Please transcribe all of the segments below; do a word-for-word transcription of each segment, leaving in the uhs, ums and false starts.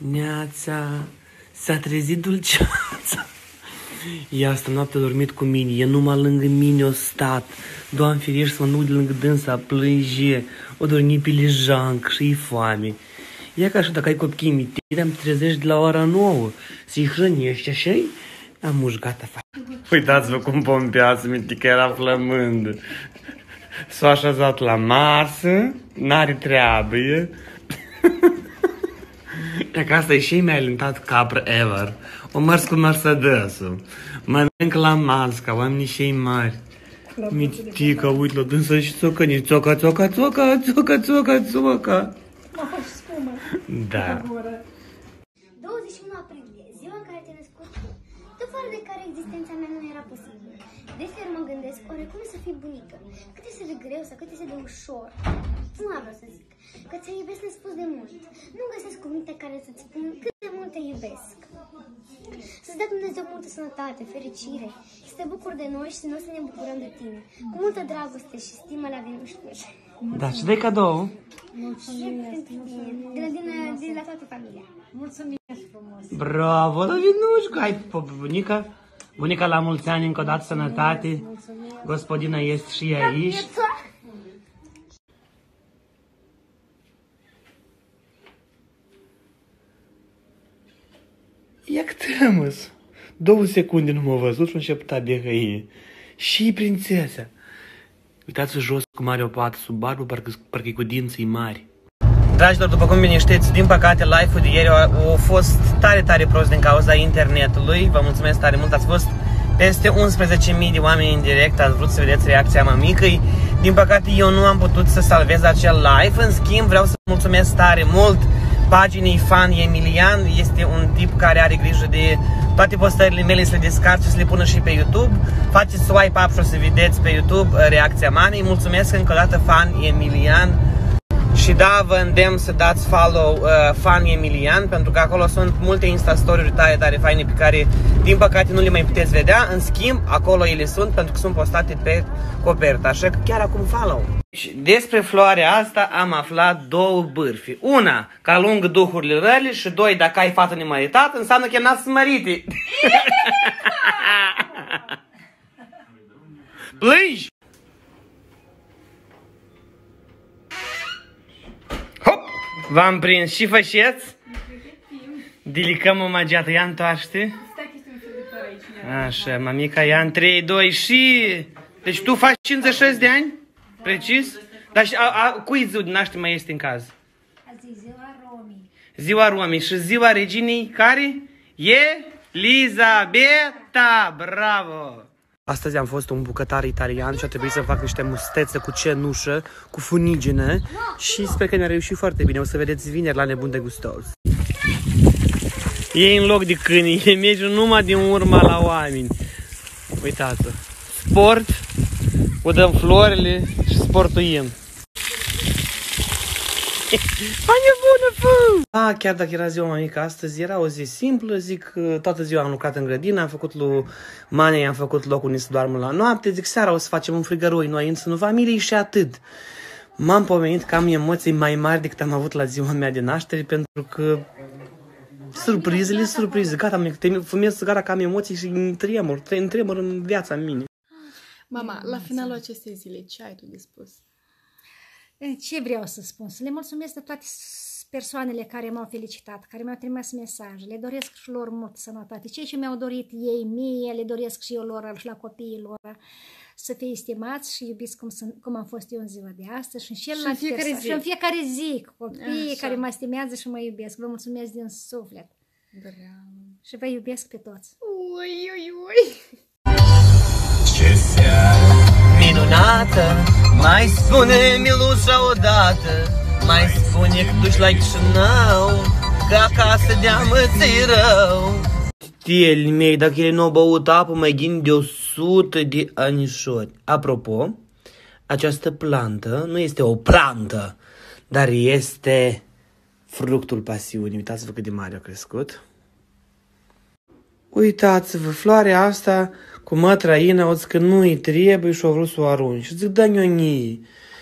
Neața, s-a trezit dulceața. Ea asta noapte a dormit cu mine, e numai lângă mine o stat. Doamne ferește să mă nu de lângă dânsa, plânge, o dormi pe lejanc și-i foame. Ia ca așa, dacă ai copii mitire, am trezești de la ora nouă, să-i hrănești așa-i, am mușgat afară. Uitați-vă cum pompeață, mitică era flămândă. S-a așezat la masă, n-are treabă, e? E că asta e și mai alintat capră ever. O mers cu Mercedes-ul. Mănânc la masă, ca oamenii și mari. Mitică, uite la dânsă și țocăni. Țoca, țoca, țoca, țoca, țoca, țoca. M-a fost spumă. Da. douăzeci și unu aprilie, ziua în care te-ai născut tu. Tu, fără de care existența mea nu era posibilă. Deseori mă gândesc, oare cum e să fii bunică? Cât este de greu sau cât este de ușor? Nu am vreau să zic. Că ți-ai iubesc nespus de mult. Nu găsesc cuvinte care să-ți spun cât de mult te iubesc. Să-ți dea Dumnezeu multă sănătate, fericire, să te bucuri de noi și să noi să ne bucurăm de tine. Cu multă dragoste și stimă la Venușcuș. Da, și dai cadou. Mulțumim pentru tine. De la, din, din la toată familia. Mulțumim frumos. Bravo, la Venușcu, hai pe bunica. Bunica la mulți ani, încă o dată sănătate. Gospodina este și aici. Ia că tămăs. Două secunde nu m-a văzut și început a behăie. Și prințesa. Uitați-vă jos cum are o pată sub barbă, parcă, parcă-i cu dinții mari. Dragilor, după cum bine știți, din păcate live-ul de ieri a, a fost tare, tare prost din cauza internetului. Vă mulțumesc tare mult, ați fost peste unsprezece mii de oameni în direct, ați vrut să vedeți reacția mămicăi. Din păcate eu nu am putut să salvez acel live, în schimb vreau să mulțumesc tare mult paginii Fan Emilian. Este un tip care are grijă de toate postările mele, să le descarce, să le pună și pe YouTube. Faceți swipe up și o să vedeți pe YouTube reacția mamei. Mulțumesc încă o dată Fan Emilian. Și da, vă îndemn să dați follow uh, Fan Emilian, pentru că acolo sunt multe Insta-story-uri tare, tare faine pe care, din păcate, nu le mai puteți vedea. În schimb, acolo ele sunt, pentru că sunt postate pe copertă, așa că chiar acum follow. Și despre floarea asta am aflat două bârfi. Una, că alungă duhurile răle, și doi, dacă ai fată nemăritată, înseamnă că n-ați mărite. Plângi! Hop! V-am prins și fășeți? Delicăm o magiată, ia întoarce. Așa, mamica, ia în trei, doi și... Deci tu faci cincizeci și șase de ani? Precis? Dar și, a, a, cui ziua de naștere mai este în caz? Azi e ziua Romii. Ziua Romii și ziua reginei care? E Lizabeta! Bravo! Astăzi am fost un bucătar italian și a trebuit să fac niște mustețe cu cenușă, cu funigină și sper că mi-a reușit foarte bine. O să vedeți vineri la Nebun de Gustos. E în loc de câini, e merge numai din urma la oameni. Uitați-vă. Sport, o dăm florile și sportuim. Hai nebună, fă! Ah, chiar dacă era ziua mamică astăzi, era o zi simplă, zic, toată ziua am lucrat în grădină, am făcut lui Manei, am făcut locul unde să doarmă la noapte, zic, seara o să facem un frigăroi noi în sânul familiei și atât. M-am pomenit că am emoții mai mari decât am avut la ziua mea de naștere, pentru că surprizele, surprize, gata, mi fumez țigara că am emoții și îmi tremur, îmi tremur în viața în mine. Mama, la finalul acestei zile, ce ai tu de spus? Ce vreau să spun? Să le mulțumesc de toate persoanele care m-au felicitat, care mi-au trimis mesaje. Le doresc și lor multă sănătate. Ceea ce mi-au dorit ei mie, le doresc și eu lor și la copiii lor. Să fie estimați și iubiți cum, sunt, cum am fost eu în ziua de astăzi și în, și în fiecare zi. Și în fiecare zi, copiii așa, care mă estimează și mă iubesc. Vă mulțumesc din suflet. Bravo. Și vă iubesc pe toți. Ui, ui, ui. Ce seară minunată, mai spune Milușa odată, mai spune că duci la Chișinău, că acasă de-amă ți-i rău. Tielii mei, dacă ele nu au băut apă mai ghini de o sută de anișori. Apropo, această plantă nu este o plantă, dar este fructul pasiunii. Uitați-vă cât de mare a crescut. Uitați-vă, floarea asta cu mătrăină, o zic că nu-i trebuie și o vrut să o arunci. Și zic, da, Ionii,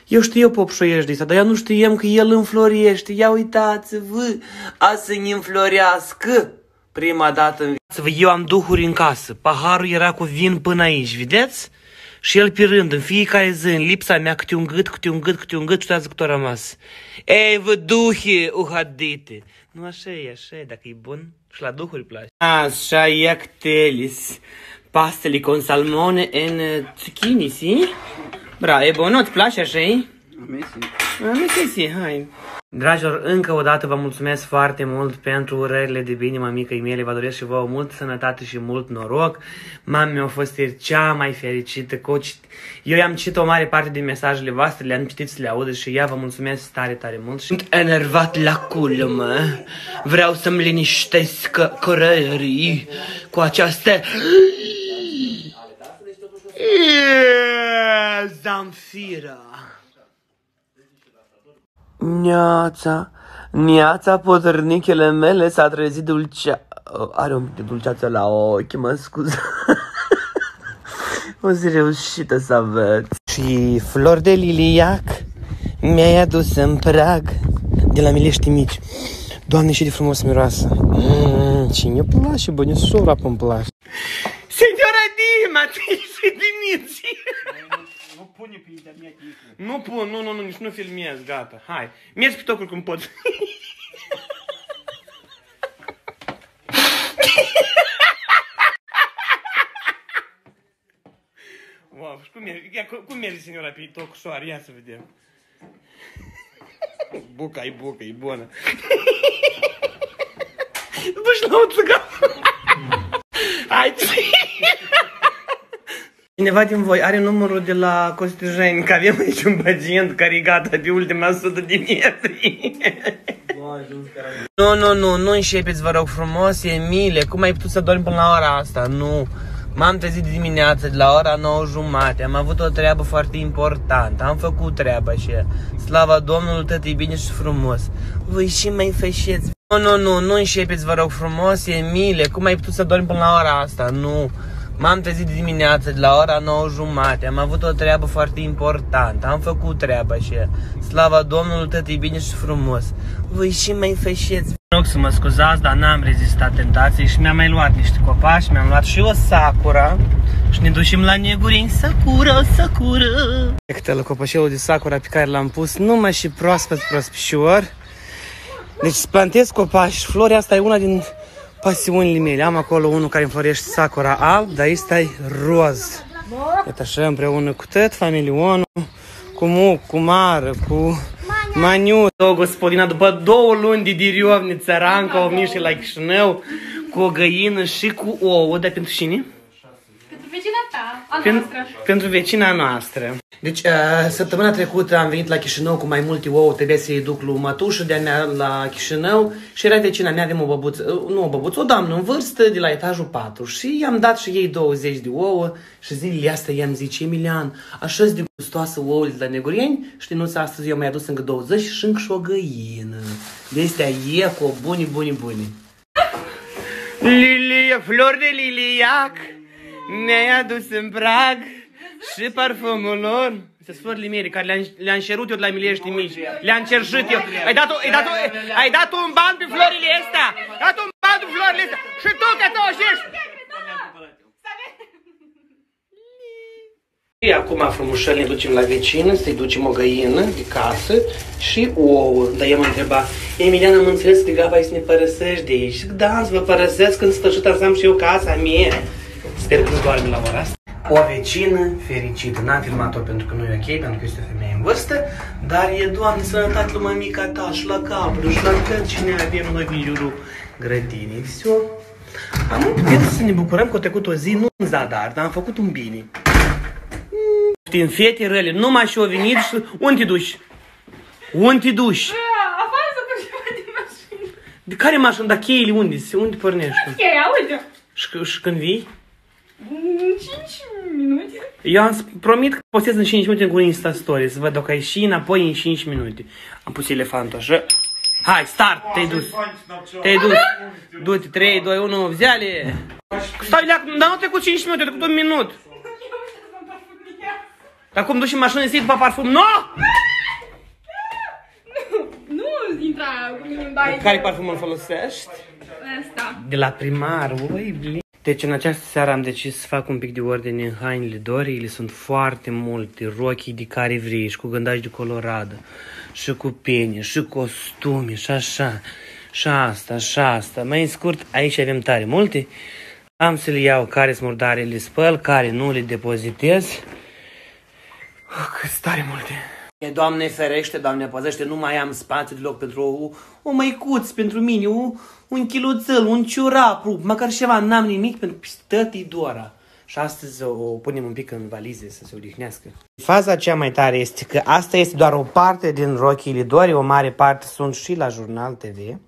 Eu știu popșoiești de asta, dar eu nu știam că el înflorește. Ia uitați-vă, a să-mi înflorească prima dată în viață. Eu am duhuri în casă, paharul era cu vin până aici, vedeți? Și el pe rând, în fiecare zi, în lipsa mea, câte un gât, câte un gât, câte un gât, știați cât a rămas. Ei, vă duhe, uhadite. Nu așa e, așa e, dacă e bun, și la duhuri place. Așa e actelis. Pastele con salmone în zucchini, si? Bra, e bun, nu-ți place așa-i? A mea si. A mea si, hai. Dragilor, încă o dată vă mulțumesc foarte mult pentru urările de bine, mămicăi mele. Vă doresc și vouă mult sănătate și mult noroc. Mama mea a fost cea mai fericită. Coach. Eu i-am citit o mare parte din mesajele voastre, le-am citit să le audă și ea vă mulțumesc tare, tare mult. Sunt enervat la culmă. Vreau să-mi liniștesc cărării cu această... Zamfira. Neața, neața, potărnichele mele s-a trezit dulcea... Are un pic de dulceață la ochi, mă scuz. O zi reușită să aveți. Și flori de liliac mi-ai adus în prag de la Milești Mici. Doamne, și de frumos miroasă. Mm, cine place, bănișora pă-mi place. Signora Dima, tu și dimiții. Nu pune pe internet. Nu pun, nu, nu, nu, nici nu filmez, gata. Hai, mergi pe tocul cum poți. Wow, și cum mergi, ia, cum mergi, signora, pe tocșoară? Ia să vedem. Buca, e buca, e bună. Duci la o țigană. Hai, cineva din voi are numărul de la Costijeni, că avem aici un pacient care e gata pe ultima sută de metri. Nu, nu, nu, nu începeți, vă rog frumos, Emile, cum ai putut să dormi până la ora asta? Nu. M-am trezit de dimineață de la ora nouă jumate, am avut o treabă foarte importantă, am făcut treaba și slava Domnului, tot e bine și frumos. Voi și mai fășeți. Nu, nu, nu, nu începeți, vă rog frumos, Emile, cum ai putut să dormi până la ora asta? Nu. M-am trezit de dimineață de la ora nouă jumate, am avut o treabă foarte importantă, am făcut treaba și slava Domnului, tot e bine și frumos. Voi și mai fășeți. Vă rog să mă scuzați, dar n-am rezistat tentației și mi-am mai luat niște copaci, mi-am luat și o sakura și ne ducem la Negurin. Sakura, sakura. Iată copășelul de sakura pe care l-am pus numai și proaspăt prospișor. Deci plantez copaci și floarea asta e una din pasiunile mele. Am acolo unul care înflorește sakura alb, dar ăsta e roz. Iată așa împreună cu tot familionul, cu muc, cu mară, cu maniu. O gospodina după două luni de diriovni țărancă au venit și la Chișinău cu o găină și cu ouă, dar pentru cine? Pentru vecina ta, a Pen noastră. Pentru vecina noastră. Deci, uh, săptămâna trecută am venit la Chișinău cu mai multe ouă, trebuia să-i duc lui mătușă de-a mea la Chișinău și era vecina mea, avem o băbuță, uh, nu o băbuță, o doamnă în vârstă de la etajul patru și i-am dat și ei douăzeci de ouă și zilele astea i-am zice, Emilian, așa-s de gustoasă ouăle de la Negurieni, știnuți, astăzi eu mi-a adus încă douăzeci și încă și o găină. De astea e cu buni, buni, buni. Lilie, flori de liliac mi-ai adus în prag și parfumul lor. Sunt florile mele care le-am le cerut eu de la Milești Mici. Le-am cerșit eu. Ai dat, ai, dat, ai dat un ban pe florile astea. Ai dat un ban pe florile astea. Și tu că tu ești. Și acum frumușel ne ducem la vecină, să-i ducem o găină de casă și ouă. Dar eu m-am întrebat, Emilian, am înțeles că gata să ne părăsești de aici. Da, să vă părăsesc când sfârșit să am și eu casa mea. Sper că nu doarme la ora asta. O vecină fericită. N-am filmat-o pentru că nu e ok, pentru că este o femeie în vârstă, dar e, Doamne, sănătate la mămica ta și la capul și la tot ce ne avem noi în jurul grădinii. Всё. Am putem să ne bucurăm că a trecut o zi, nu în zadar, dar am făcut un bine. Știm, fete răle, numai și-o venit și... Unde te duci? Unde te duci? Afară să duc ceva din mașină. De care mașină? Dar cheile unde? Unde pornești? Cheia, uite. Și, și când vii? cinci minute. Eu am promit că postez în cinci minute cu Insta Story, să văd dacă ai și înapoi în cinci minute. Am pus elefantul așa. Hai, start, te-ai dus. Te-ai dus. Du-te, trei, doi, unu, взяли. Stai, leac, dar nu a trecut cinci minute, a trecut un minut. Dar cum duci în mașină să iei după parfum? Nu! Nu intra cu mine în baie. Care parfum folosești? Asta. De la primar, ui, bli. Deci în această seară am decis să fac un pic de ordine în hainele Dori. Ele sunt foarte multe, rochii de care vrei, și cu gândaci de coloradă, și cu pene, și costume, și așa, și asta, și asta. Mai în scurt, aici avem tare multe. Am să le iau care sunt murdare, le spăl, care nu le depozitez. Oh, că sunt tare multe. Doamne ferește, Doamne păzește, nu mai am spațiu deloc pentru o, o măicuț pentru mine, o, un chiluțel, un ciurap, măcar ceva, n-am nimic pentru tătii Dora. Și astăzi o punem un pic în valize să se odihnească. Faza cea mai tare este că asta este doar o parte din rochiile Dori, o mare parte sunt și la Jurnal T V.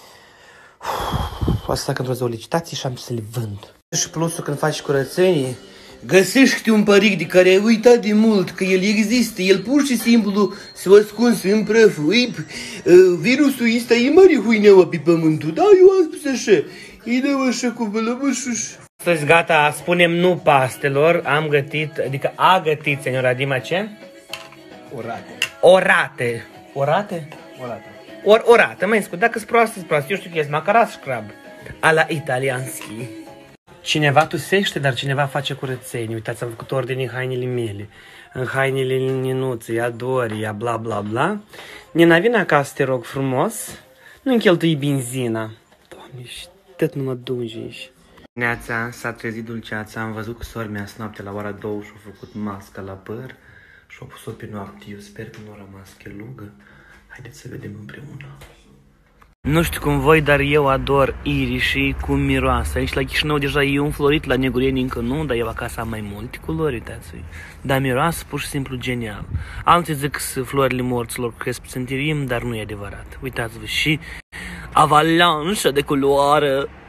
O să fac într-o licitație și am să le vând. Și plusul când faci curățenie, găsești un paric de care ai uitat de mult că el există, el pur și simplu s-a ascuns în prăful. Virusul ăsta e mare huineaua pe pământul, da, eu am spus așa, îi dau așa cu bălăbășuș. Astăzi gata, spunem nu pastelor, am gătit, adică a gătit seniora Dima ce? Orate. Orate. Orate? Orate. Or, orată, mai scurt, dacă-s proastă, s proastă, eu știu că e macarat și crab. A la italianski. Cineva tusește, dar cineva face curățenie. Uitați, am făcut ordine în hainele mele, în hainele Ninuței, a Dorii, a bla bla bla. Nina, vine acasă, te rog frumos, nu-mi cheltui benzina. Doamne, și tot nu mă dungi. Neața, s-a trezit dulceața, am văzut că sora mea noapte la ora două și-a făcut masca la păr și-a pus-o pe noapte. Eu sper că nu a rămas chelugă. Haideți să vedem împreună. Nu știu cum voi, dar eu ador irișii cu miroasă. Aici la Chișinău deja e înflorit, la Negureni încă nu, dar eu acasă am mai multe culori, uitați-i. Dar miroasă pur și simplu genial. Alții zic că florile morților cresc pe sentirim, dar nu e adevărat. Uitați-vă și avalanșă de culoare.